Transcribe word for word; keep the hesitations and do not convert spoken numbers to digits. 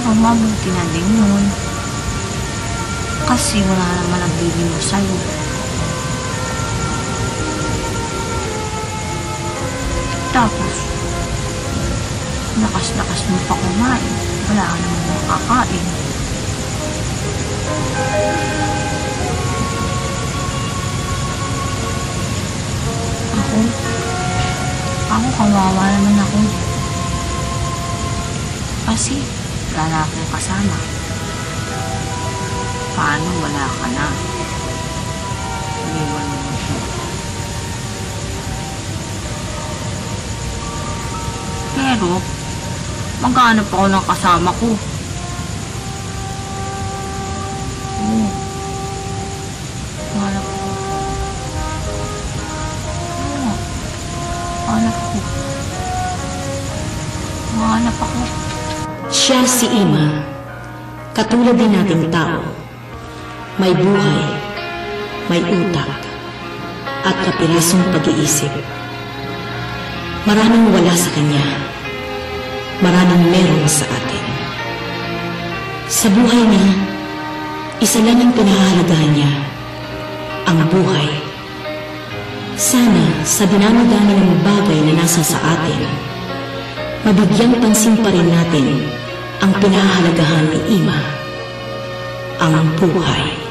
siguro mabuti na din yun. Kasi wala naman nagbibiro sa'yo. Tapos, lakas-lakas mo pa kumain. Wala ka naman makakain. Ako, ako kawawa naman ako. Kasi, wala na akong kasama. Paano wala ka na? Iniwan mo ko. Pero, maghanap ako ng kasama ko. Oo. Maghanap ako. Oo. Maghanap ako. Maghanap ako. Siya si Ima, katulad din nating tao. May buhay, may utak, at kapirasong pag-iisip. Maraming wala sa kanya, maraming meron sa atin. Sa buhay niya, isa lang ang pinahahalagahan niya, ang buhay. Sana sa dinami-dami ng bagay na nasa sa atin, mabigyang pansin pa rin natin ang pinahahalagahan ni Ima, ang buhay.